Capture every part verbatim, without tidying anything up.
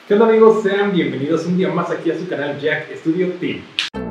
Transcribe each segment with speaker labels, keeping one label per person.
Speaker 1: ¿Qué onda, amigos? Sean bienvenidos un día más aquí a su canal Jack Studio Team.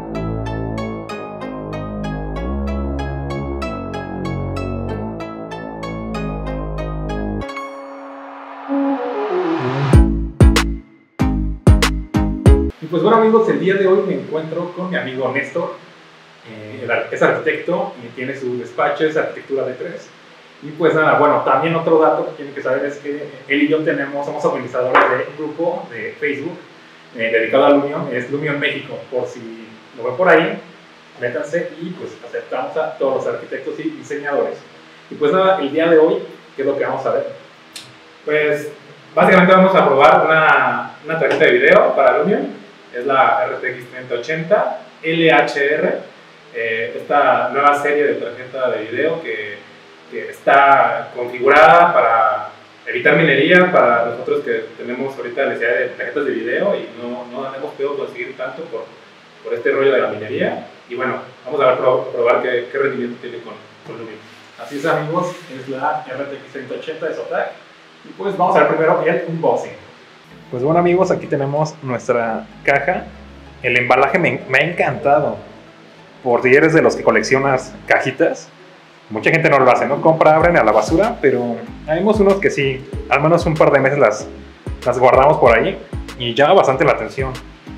Speaker 1: Y pues bueno, amigos, el día de hoy me encuentro con mi amigo Néstor. Eh, es arquitecto y tiene su despacho, es arquitectura de tres. Y pues nada, bueno, también otro dato que tienen que saber es que él y yo tenemos, somos administradores de un grupo de Facebook eh, dedicado a Lumion, es Lumion México, por si lo ven por ahí, métanse y pues aceptamos a todos los arquitectos y diseñadores. Y pues nada, el día de hoy, ¿qué es lo que vamos a ver? Pues básicamente vamos a probar una, una tarjeta de video para Lumion, es la R T X treinta ochenta L H R, eh, esta nueva serie de tarjeta de video que que está configurada para evitar minería para nosotros que tenemos ahorita necesidad de tarjetas de video y no, no hemos podido conseguir tanto por, por este rollo de la minería. Y bueno, vamos a ver, probar qué, qué rendimiento tiene con, con Lumion. Así es, amigos, es la R T X treinta ochenta de Zotac. Y pues vamos a ver primero el unboxing. Pues bueno, amigos, aquí tenemos nuestra caja. El embalaje me, me ha encantado. Por si eres de los que coleccionas cajitas, mucha gente no lo hace, ¿no? Compra, abren a la basura, pero hay unos que sí, al menos un par de meses las, las guardamos por ahí y llama bastante la atención.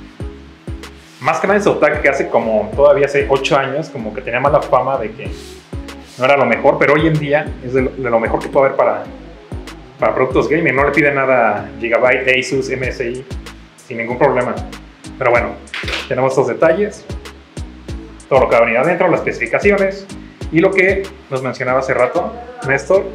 Speaker 1: Más que nada en Zotac, que hace como, todavía hace ocho años, como que tenía mala fama de que no era lo mejor, pero hoy en día es de lo, de lo mejor que puede haber para, para productos gaming. No le pide nada Gigabyte, Asus, M S I, sin ningún problema. Pero bueno, tenemos estos detalles, todo lo que va a venir adentro, las especificaciones. Y lo que nos mencionaba hace rato, Néstor,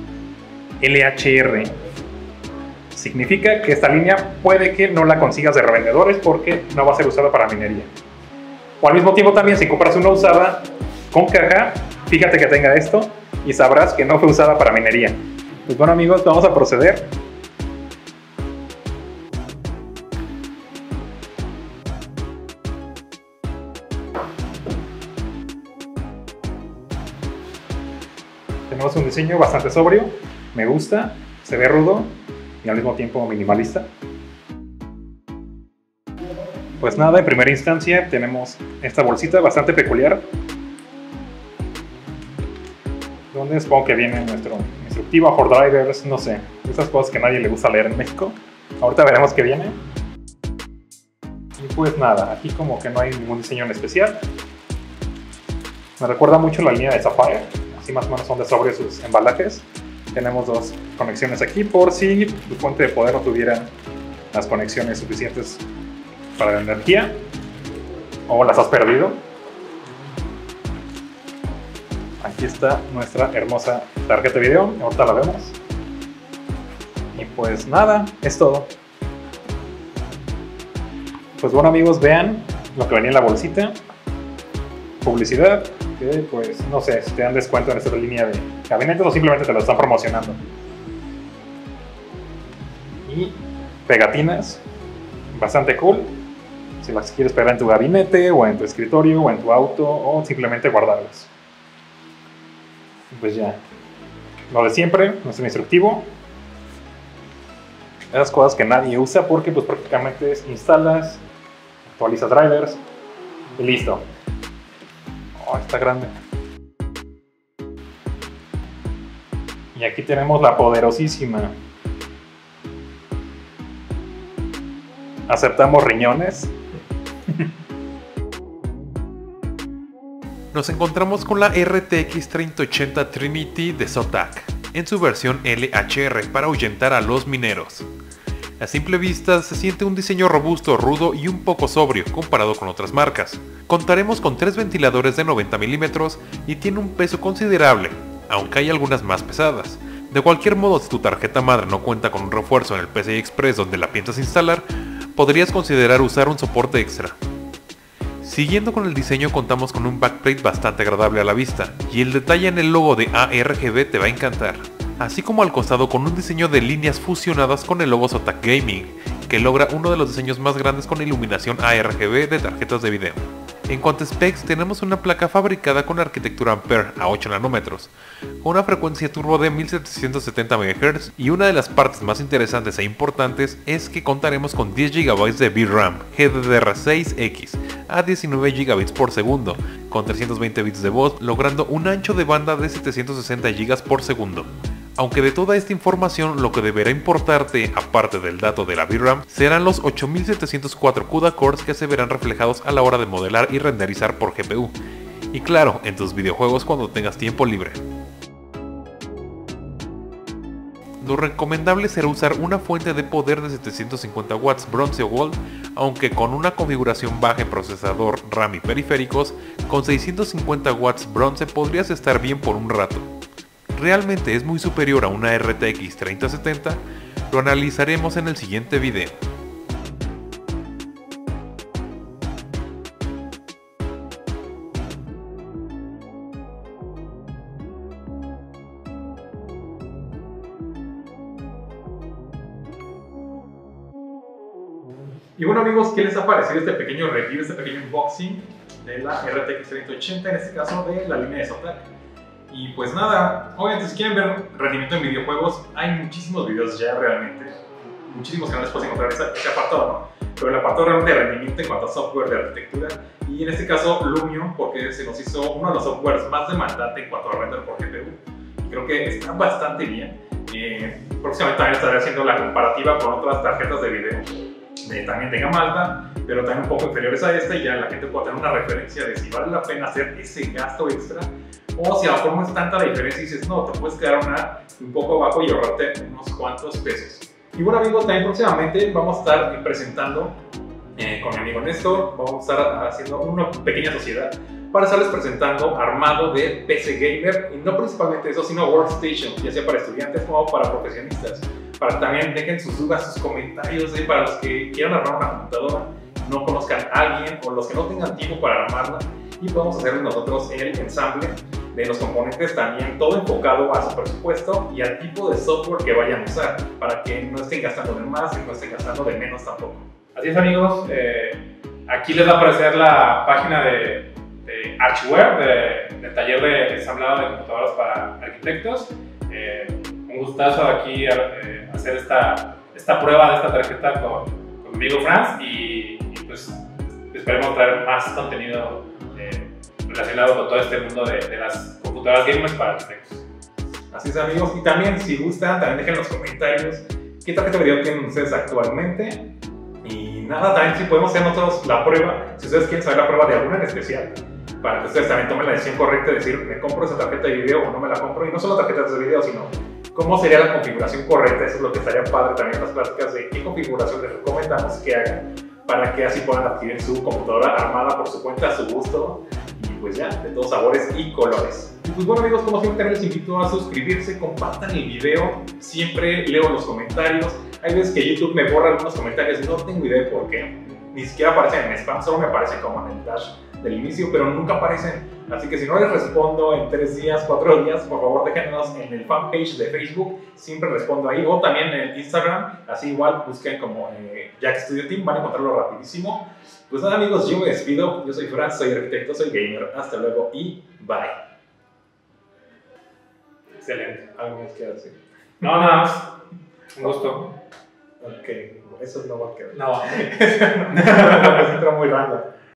Speaker 1: L H R. Significa que esta línea puede que no la consigas de revendedores porque no va a ser usada para minería. O al mismo tiempo también, si compras una usada con caja, fíjate que tenga esto y sabrás que no fue usada para minería. Pues bueno, amigos, vamos a proceder. Tenemos un diseño bastante sobrio, me gusta, se ve rudo y al mismo tiempo minimalista. Pues nada, en primera instancia tenemos esta bolsita bastante peculiar, donde supongo que viene nuestro instructivo for drivers, no sé, esas cosas que a nadie le gusta leer en México. Ahorita veremos qué viene. Y pues nada, aquí como que no hay ningún diseño en especial. Me recuerda mucho la línea de Sapphire. Así más o menos son de sobre sus embalajes. Tenemos dos conexiones aquí por si tu fuente de poder no tuviera las conexiones suficientes para la energía o las has perdido. Aquí está nuestra hermosa tarjeta de video, ahorita la vemos. Y pues nada, es todo. Pues bueno, amigos, vean lo que venía en la bolsita. Publicidad. Que pues no sé si te dan descuento en esta línea de gabinetes o simplemente te lo están promocionando. Y pegatinas bastante cool si las quieres pegar en tu gabinete o en tu escritorio o en tu auto o simplemente guardarlas. Pues ya, lo de siempre, nuestro instructivo, esas cosas que nadie usa porque pues prácticamente instalas, actualizas drivers y listo. Oh, está grande. Y aquí tenemos la poderosísima. ¿Aceptamos riñones?
Speaker 2: Nos encontramos con la R T X treinta ochenta Trinity de Zotac, en su versión L H R para ahuyentar a los mineros. A simple vista se siente un diseño robusto, rudo y un poco sobrio comparado con otras marcas. Contaremos con tres ventiladores de noventa milímetros y tiene un peso considerable, aunque hay algunas más pesadas. De cualquier modo, si tu tarjeta madre no cuenta con un refuerzo en el P C I Express donde la piensas instalar, podrías considerar usar un soporte extra. Siguiendo con el diseño, contamos con un backplate bastante agradable a la vista, y el detalle en el logo de A R G B te va a encantar. Así como al costado con un diseño de líneas fusionadas con el logo Zotac Gaming, que logra uno de los diseños más grandes con iluminación A R G B de tarjetas de video. En cuanto a specs, tenemos una placa fabricada con arquitectura Ampere a ocho nanómetros, con una frecuencia turbo de mil setecientos setenta megahertz, y una de las partes más interesantes e importantes es que contaremos con diez gigabytes de V RAM G D D R seis X a diecinueve gigabits por segundo, con trescientos veinte bits de voz, logrando un ancho de banda de setecientos sesenta gigas por segundo. Aunque de toda esta información lo que deberá importarte, aparte del dato de la V RAM, serán los ocho mil setecientos cuatro CUDA cores que se verán reflejados a la hora de modelar y renderizar por G P U. Y claro, en tus videojuegos cuando tengas tiempo libre. Lo recomendable será usar una fuente de poder de setecientos cincuenta watts bronce o gold, aunque con una configuración baja en procesador, RAM y periféricos, con seiscientos cincuenta watts bronce podrías estar bien por un rato. Realmente es muy superior a una R T X treinta setenta, lo analizaremos en el siguiente video.
Speaker 1: Y bueno amigos, ¿qué les ha parecido este pequeño review, este pequeño unboxing de la R T X treinta ochenta, en este caso de la línea de Zotac? Y pues nada, obviamente si quieren ver rendimiento en videojuegos, hay muchísimos videos ya realmente, muchísimos canales pueden encontrar ese, ese apartado, ¿no? Pero el apartado realmente de rendimiento en cuanto a software de arquitectura, y en este caso Lumion, porque se nos hizo uno de los softwares más demandantes en cuanto a render por G P U, y creo que está bastante bien. Eh, próximamente también estaré haciendo la comparativa con otras tarjetas de video, de, también de gama alta, pero también un poco inferiores a esta, y ya la gente puede tener una referencia de si vale la pena hacer ese gasto extra, o si a lo mejor no es tanta la diferencia y dices, no, te puedes quedar una, un poco abajo y ahorrarte unos cuantos pesos. Y bueno amigos, también próximamente vamos a estar presentando eh, con mi amigo Néstor, vamos a estar haciendo una pequeña sociedad para estarles presentando armado de P C Gamer, y no principalmente eso, sino Workstation, ya sea para estudiantes como para profesionistas, para que también dejen sus dudas, sus comentarios, eh, para los que quieran armar una computadora, no conozcan a alguien, o los que no tengan tiempo para armarla, y podemos hacer nosotros el ensamble de los componentes, también todo enfocado a su presupuesto y al tipo de software que vayan a usar, para que no estén gastando de más y no estén gastando de menos tampoco.
Speaker 3: Así es amigos, eh, aquí les va a aparecer la página de, de Archware, de, del taller de ensamblado de computadoras para arquitectos. Eh, un gustazo aquí eh, hacer esta, esta prueba de esta tarjeta con, con mi amigo Franz, y, y pues esperemos traer más contenido eh, relacionado con todo este mundo de, de las computadoras gamers para arquitectos.
Speaker 1: Así es amigos, y también si gustan, también dejen en los comentarios qué tarjeta de video tienen ustedes actualmente. Y nada, también si podemos hacer nosotros la prueba, si ustedes quieren saber la prueba de alguna en especial, para que ustedes también tomen la decisión correcta de decir, me compro esa tarjeta de video o no me la compro, y no solo tarjetas de video, sino cómo sería la configuración correcta. Eso es lo que estaría padre también en las pláticas, de qué configuración les recomendamos que hagan, para que así puedan adquirir su computadora armada por su cuenta, a su gusto, y pues ya, de todos sabores y colores. Y pues bueno amigos, como siempre les invito a suscribirse, compartan el video, siempre leo los comentarios. Hay veces que YouTube me borra algunos comentarios y no tengo idea de por qué, ni siquiera aparecen en spam, solo me aparecen como en el dash del inicio, pero nunca aparecen. Así que si no les respondo en tres días, cuatro días, por favor déjenos en el fanpage de Facebook, siempre respondo ahí, o también en el Instagram, así igual busquen como eh, Jack Studio Team, van a encontrarlo rapidísimo. Pues nada amigos, yo me despido, yo soy Franz, soy arquitecto, soy gamer, hasta luego y bye.
Speaker 3: Excelente.
Speaker 1: ¿Algo más que decir?
Speaker 3: No, nada más. Un gusto.
Speaker 1: Ok, eso no va a quedar.
Speaker 3: No.
Speaker 1: Me entra muy random.